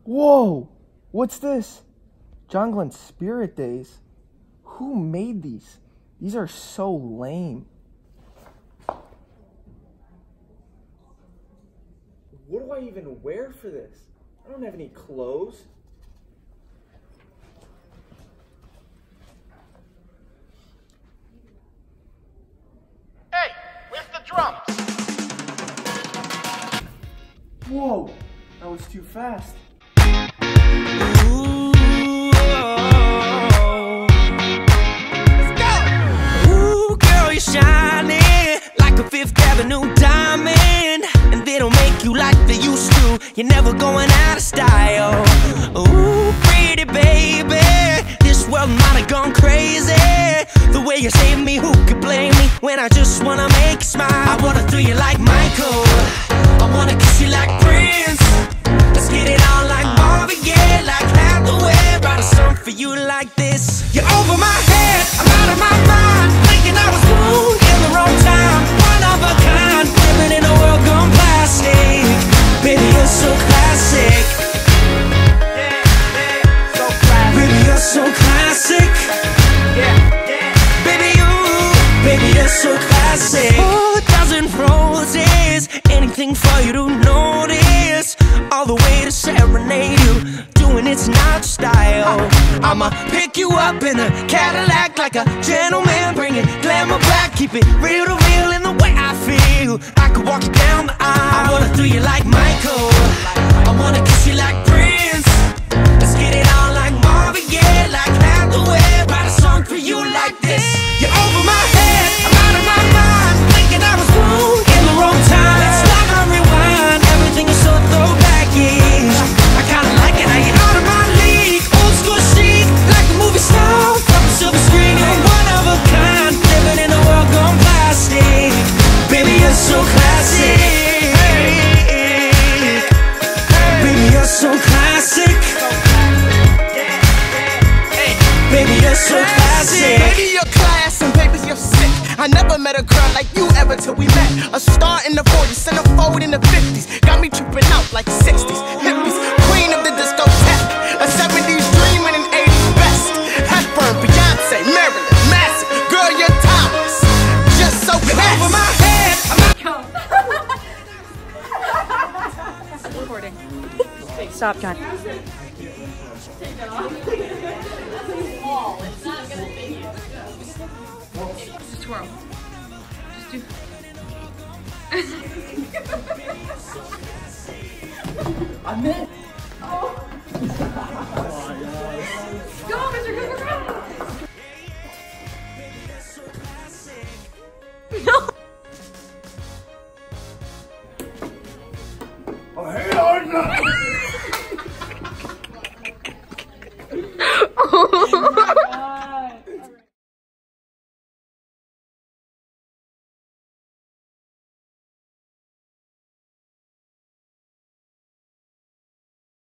Whoa! What's this? John Glenn's Spirit Days. Who made these? These are so lame. What do I even wear for this? I don't have any clothes. Hey, where's the drums? Whoa! That was too fast. Ooh, let's go! Ooh, girl, you're shining like a Fifth Avenue diamond, and they don't make you like they used to. You're never going out of style. Ooh, pretty baby, this world might have gone crazy. The way you save me, who could blame me when I just wanna make you smile? I wanna throw you like Michael, I wanna kiss you like Prince. Let's get it on like Marvin Gaye, like Hathaway. Write a song for you like this. You're over my head, I'm out of my mind, thinking I was born in the wrong time. One of a kind, living in a world gone plastic. Baby, you're so classic. So classic. Baby, you're so classic. Baby, you're so classic. Oh, a dozen roses, anything for you to notice. All the way to serenade you, doing it's not style. I'ma pick you up in a Cadillac like a gentleman, bring it glamour back, keep it real to real in the way I feel. I could walk you down the aisle. I wanna throw you like Michael, I wanna kiss you like Prince. Let's get it on like Marvin Gaye, like Hathaway. Write a song for you like this. You're over my head, I'm out of my mind, thinking I was born in the wrong time. Let's stop and rewind, everything is so throwback-ish. I kinda like it how you're out of my league, old school chic, like a movie star from a silver screen. You're one of a kind, living in a world gone plastic. Baby, you're so classic. Baby, you're so classic. Baby, you're so classic. Baby, you're class and baby, you're sick. I never met a girl like you ever till we met. A star in the 40s, centerfold in the 50s. Got me tripping out like 60s. Hippies, queen of the discotheque. A 70s dream and an 80s best. Hepburn, Beyonce, Marilyn, Massive. Girl, you're timeless. Just so classy. Over my head, Recording. Stop, John. Just twirl. Just do. I'm in. Go, Mr. Go. No. Oh, hell no!